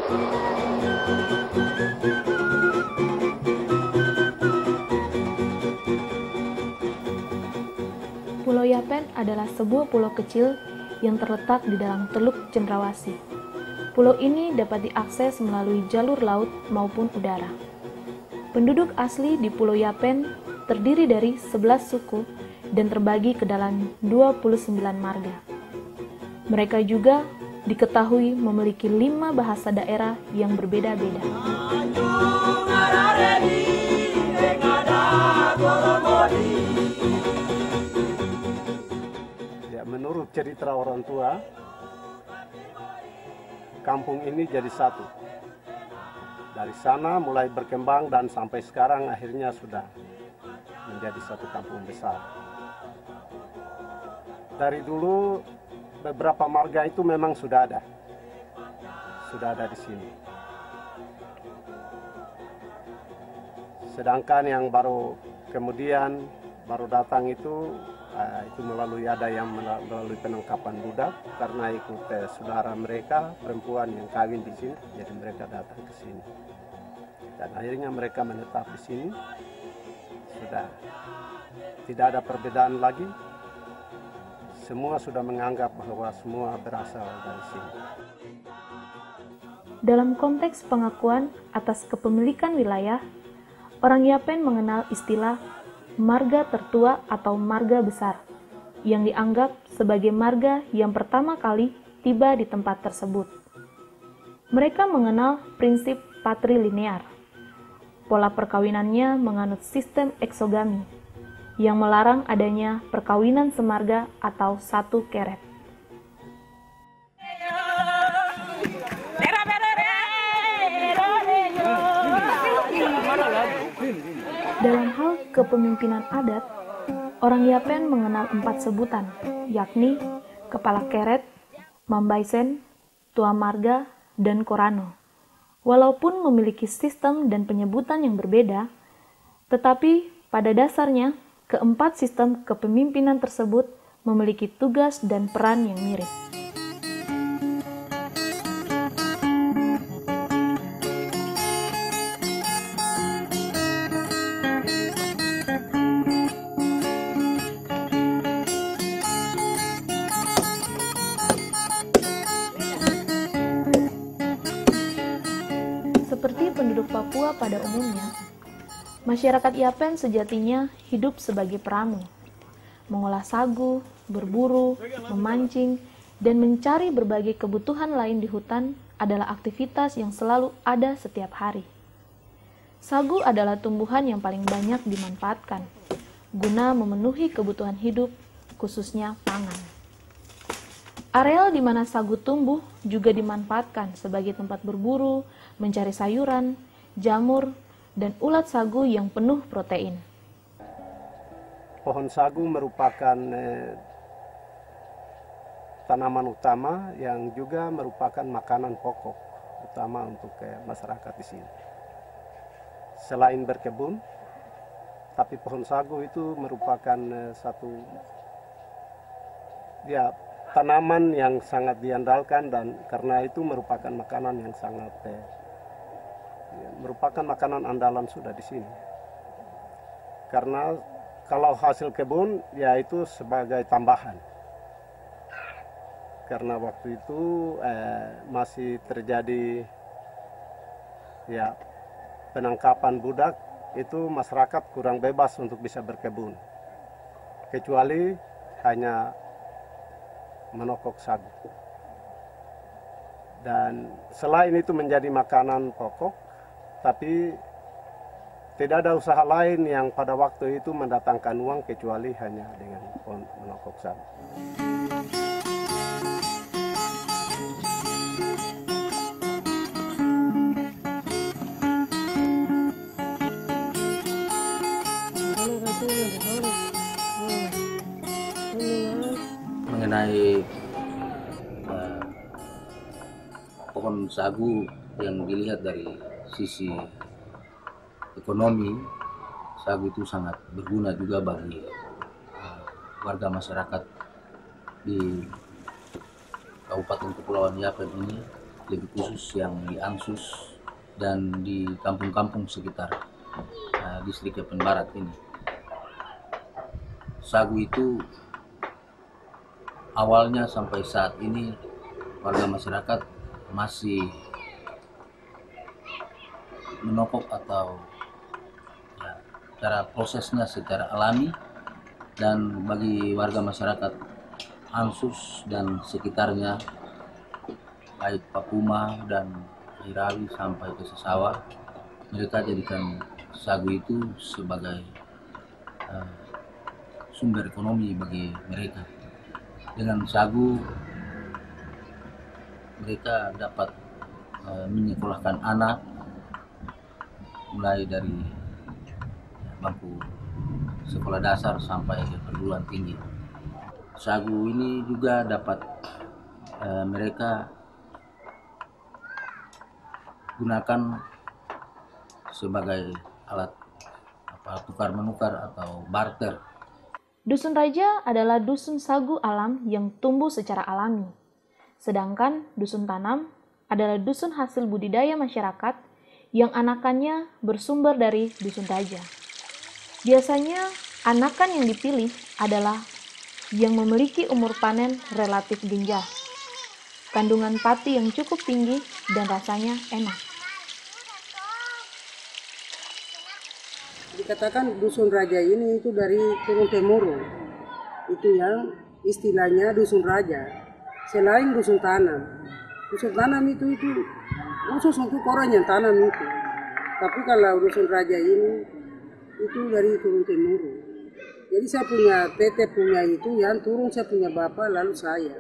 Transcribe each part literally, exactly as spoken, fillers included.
Pulau Yapen adalah sebuah pulau kecil yang terletak di dalam Teluk Cendrawasih. Pulau ini dapat diakses melalui jalur laut maupun udara. Penduduk asli di Pulau Yapen terdiri dari sebelas suku dan terbagi ke dalam dua puluh sembilan marga. Mereka juga diketahui memiliki lima bahasa daerah yang berbeda-beda. Menurut cerita orang tua, kampung ini jadi satu. Dari sana mulai berkembang dan sampai sekarang akhirnya sudah menjadi satu kampung besar. Dari dulu beberapa marga itu memang sudah ada. Sudah ada di sini. Sedangkan yang baru kemudian baru datang itu Uh, itu melalui ada yang melalui penangkapan budak karena ikut eh, saudara mereka perempuan yang kawin di sini, jadi mereka datang ke sini dan akhirnya mereka menetap di sini. Sudah tidak ada perbedaan lagi, semua sudah menganggap bahwa semua berasal dari sini. Dalam konteks pengakuan atas kepemilikan wilayah, orang Yapen mengenal istilah marga tertua atau marga besar, yang dianggap sebagai marga yang pertama kali tiba di tempat tersebut. Mereka mengenal prinsip patrilinear. Pola perkawinannya menganut sistem eksogami, yang melarang adanya perkawinan semarga atau satu keret. Dalam hal kepemimpinan adat, orang Yapen mengenal empat sebutan, yakni Kepala Keret, Mambaisen, Tua Marga, dan Korano. Walaupun memiliki sistem dan penyebutan yang berbeda, tetapi pada dasarnya keempat sistem kepemimpinan tersebut memiliki tugas dan peran yang mirip. Seperti penduduk Papua pada umumnya, masyarakat Yapen sejatinya hidup sebagai pramu, mengolah sagu, berburu, memancing, dan mencari berbagai kebutuhan lain di hutan adalah aktivitas yang selalu ada setiap hari. Sagu adalah tumbuhan yang paling banyak dimanfaatkan, guna memenuhi kebutuhan hidup, khususnya pangan. Areal di mana sagu tumbuh juga dimanfaatkan sebagai tempat berburu, mencari sayuran, jamur, dan ulat sagu yang penuh protein. Pohon sagu merupakan eh, tanaman utama yang juga merupakan makanan pokok utama untuk eh, masyarakat di sini. Selain berkebun, tapi pohon sagu itu merupakan eh, satu ya tanaman yang sangat diandalkan dan karena itu merupakan makanan yang sangat eh, ya, merupakan makanan andalan sudah di sini. Karena kalau hasil kebun ya itu sebagai tambahan. Karena waktu itu eh, masih terjadi ya penangkapan budak, itu masyarakat kurang bebas untuk bisa berkebun. Kecuali hanya menokok sagu. Dan selain itu menjadi makanan pokok, tapi tidak ada usaha lain yang pada waktu itu mendatangkan uang kecuali hanya dengan menokok sagu. Mengenai uh, pohon sagu yang dilihat dari sisi ekonomi, sagu itu sangat berguna juga bagi uh, warga masyarakat di Kabupaten Kepulauan Yapen ini, lebih khusus yang di Ansus dan di kampung-kampung sekitar uh, distrik Yapen Barat ini. Sagu itu awalnya sampai saat ini warga masyarakat masih menokok atau ya, cara prosesnya secara alami, dan bagi warga masyarakat Ansus dan sekitarnya baik Papuma dan Irawi sampai ke Sesawa, mereka jadikan sagu itu sebagai uh, sumber ekonomi bagi mereka. Dengan sagu mereka dapat uh, menyekolahkan anak mulai dari bangku sekolah dasar sampai ke perguruan tinggi. Sagu ini juga dapat uh, mereka gunakan sebagai alat apa, tukar menukar atau barter. Dusun Raja adalah dusun sagu alam yang tumbuh secara alami. Sedangkan dusun tanam adalah dusun hasil budidaya masyarakat yang anakannya bersumber dari dusun raja. Biasanya anakan yang dipilih adalah yang memiliki umur panen relatif genjah, kandungan pati yang cukup tinggi, dan rasanya enak. Dikatakan dusun raja ini itu dari turun temurun. Itu yang istilahnya dusun raja. Selain dusun tanam. Dusun tanam itu itu khusus untuk orang yang tanam itu. Tapi kalau dusun raja ini itu dari turun temurun. Jadi saya punya tete punya itu, yang turun saya punya bapak, lalu saya.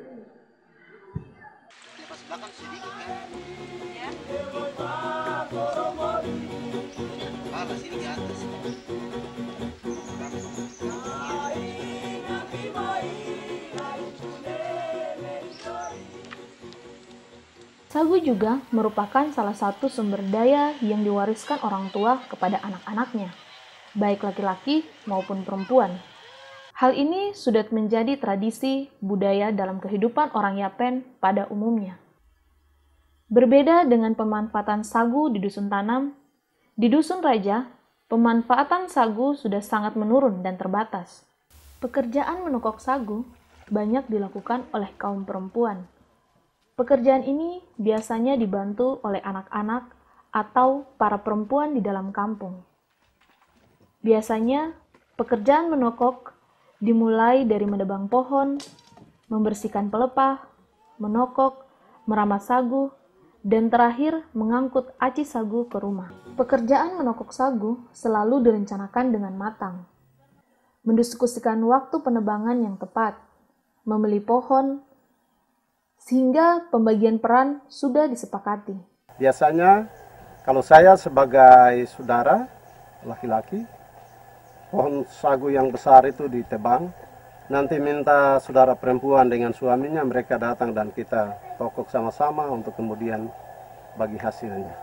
Sagu juga merupakan salah satu sumber daya yang diwariskan orang tua kepada anak-anaknya, baik laki-laki maupun perempuan. Hal ini sudah menjadi tradisi budaya dalam kehidupan orang Yapen pada umumnya. Berbeda dengan pemanfaatan sagu di dusun tanam, di dusun raja, pemanfaatan sagu sudah sangat menurun dan terbatas. Pekerjaan menukok sagu banyak dilakukan oleh kaum perempuan. Pekerjaan ini biasanya dibantu oleh anak-anak atau para perempuan di dalam kampung. Biasanya, pekerjaan menokok dimulai dari menebang pohon, membersihkan pelepah, menokok, meramas sagu, dan terakhir mengangkut aci sagu ke rumah. Pekerjaan menokok sagu selalu direncanakan dengan matang. Mendiskusikan waktu penebangan yang tepat, memilih pohon, sehingga pembagian peran sudah disepakati. Biasanya kalau saya sebagai saudara laki-laki, pohon sagu yang besar itu ditebang, nanti minta saudara perempuan dengan suaminya, mereka datang dan kita tokok sama-sama untuk kemudian bagi hasilnya.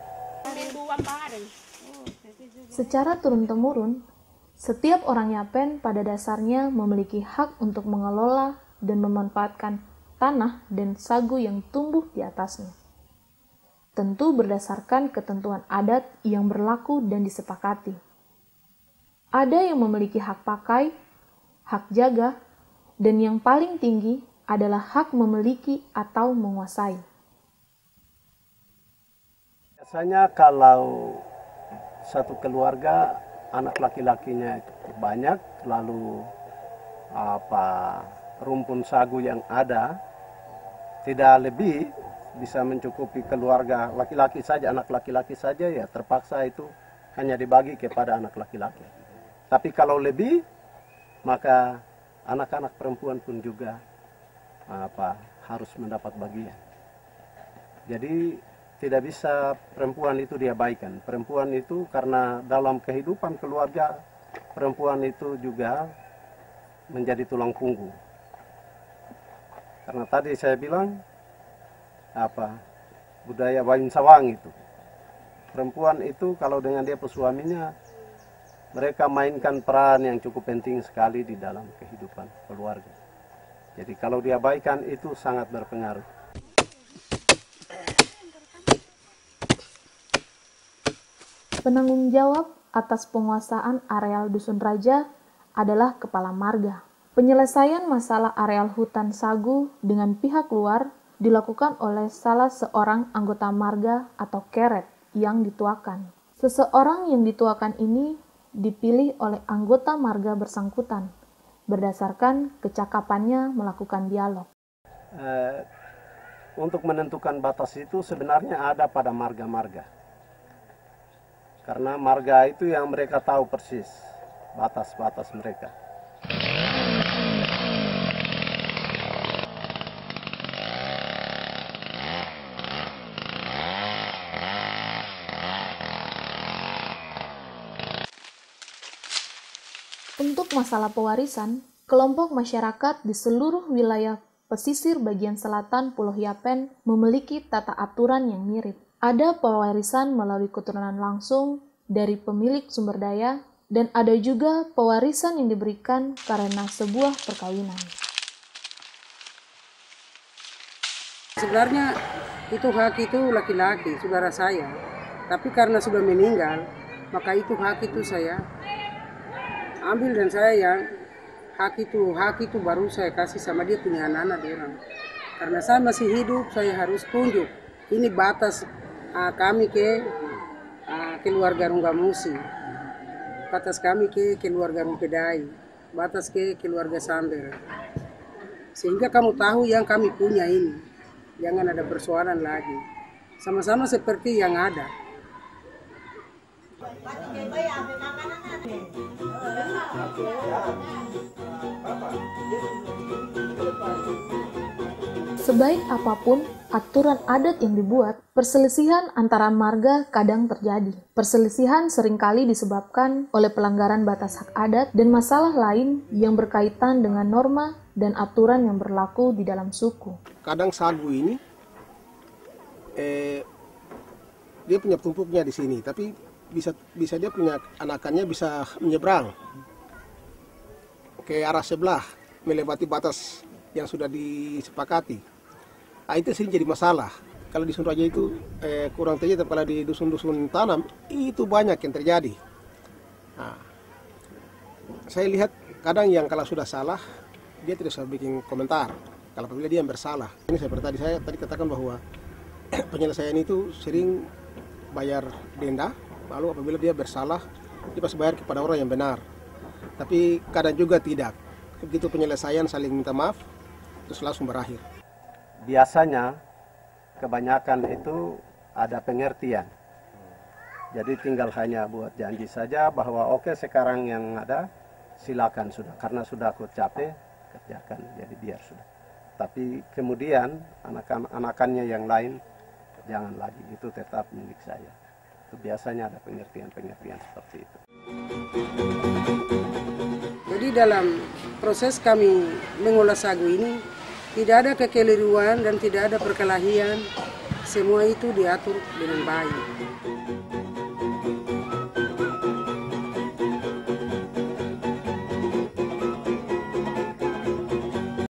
Secara turun-temurun, setiap orang Yapen pada dasarnya memiliki hak untuk mengelola dan memanfaatkan tanah dan sagu yang tumbuh di atasnya. Tentu berdasarkan ketentuan adat yang berlaku dan disepakati. Ada yang memiliki hak pakai, hak jaga, dan yang paling tinggi adalah hak memiliki atau menguasai. Biasanya kalau satu keluarga anak laki-lakinya itu banyak, lalu apa rumpun sagu yang ada tidak lebih bisa mencukupi keluarga laki-laki saja, anak laki-laki saja, ya terpaksa itu hanya dibagi kepada anak laki-laki. Tapi kalau lebih, maka anak-anak perempuan pun juga apa harus mendapat bagian. Jadi tidak bisa perempuan itu diabaikan. Perempuan itu karena dalam kehidupan keluarga, perempuan itu juga menjadi tulang punggung. Karena tadi saya bilang apa budaya Wayun Sawang itu, perempuan itu kalau dengan dia pesuaminya, mereka mainkan peran yang cukup penting sekali di dalam kehidupan keluarga. Jadi kalau diabaikan itu sangat berpengaruh. Penanggung jawab atas penguasaan areal Dusun Raja adalah Kepala Marga. Penyelesaian masalah areal hutan sagu dengan pihak luar dilakukan oleh salah seorang anggota marga atau keret yang dituakan. Seseorang yang dituakan ini dipilih oleh anggota marga bersangkutan berdasarkan kecakapannya melakukan dialog. Eh, untuk menentukan batas itu sebenarnya ada pada marga-marga. Karena marga itu yang mereka tahu persis batas-batas mereka. Untuk masalah pewarisan, kelompok masyarakat di seluruh wilayah pesisir bagian selatan Pulau Yapen memiliki tata aturan yang mirip. Ada pewarisan melalui keturunan langsung dari pemilik sumber daya, dan ada juga pewarisan yang diberikan karena sebuah perkawinan. Sebenarnya itu hak itu laki-laki, saudara saya. Tapi karena sudah meninggal, maka itu hak itu saya ambil dan saya yang hak itu, hak itu baru saya kasih sama dia punya anak-anak dia. Karena saya masih hidup, saya harus tunjuk. Ini batas uh, kami ke uh, keluarga Runggamusi, batas kami ke keluarga Rumpedai, batas ke keluarga Samber. Sehingga kamu tahu yang kami punya ini, jangan ada persoalan lagi. Sama-sama seperti yang ada. Sebaik apapun aturan adat yang dibuat, perselisihan antara marga kadang terjadi. Perselisihan seringkali disebabkan oleh pelanggaran batas hak adat dan masalah lain yang berkaitan dengan norma dan aturan yang berlaku di dalam suku. Kadang sagu ini, eh, dia punya tumpuknya di sini, tapi bisa bisa dia punya anakannya bisa menyeberang ke arah sebelah, melewati batas yang sudah disepakati. Nah, itu sering jadi masalah. Kalau di Dusun Raja itu eh, kurang terjadi, tapi kalau di dusun-dusun tanam itu banyak yang terjadi. Nah, saya lihat kadang yang kalau sudah salah dia tidak usah bikin komentar. Kalau apabila dia yang bersalah, ini seperti tadi saya tadi katakan bahwa penyelesaian itu sering bayar denda, lalu apabila dia bersalah dia pasti bayar kepada orang yang benar. Tapi kadang juga tidak. Begitu penyelesaian saling minta maaf, terus langsung berakhir. Biasanya kebanyakan itu ada pengertian. Jadi tinggal hanya buat janji saja bahwa oke okay, sekarang yang ada silakan sudah. Karena sudah aku capek, kerjakan. Jadi biar sudah. Tapi kemudian anak-anakannya yang lain jangan lagi. Itu tetap milik saya. Itu biasanya ada pengertian-pengertian seperti itu. Jadi dalam proses kami mengolah sagu ini, tidak ada kekeliruan dan tidak ada perkelahian. Semua itu diatur dengan baik.